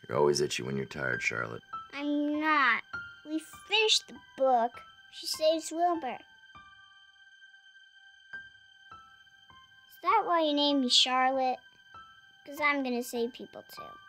You're always itchy when you're tired, Charlotte. I'm not. We finished the book. She saves Wilbur. Is that why you named me Charlotte? Because I'm going to save people too.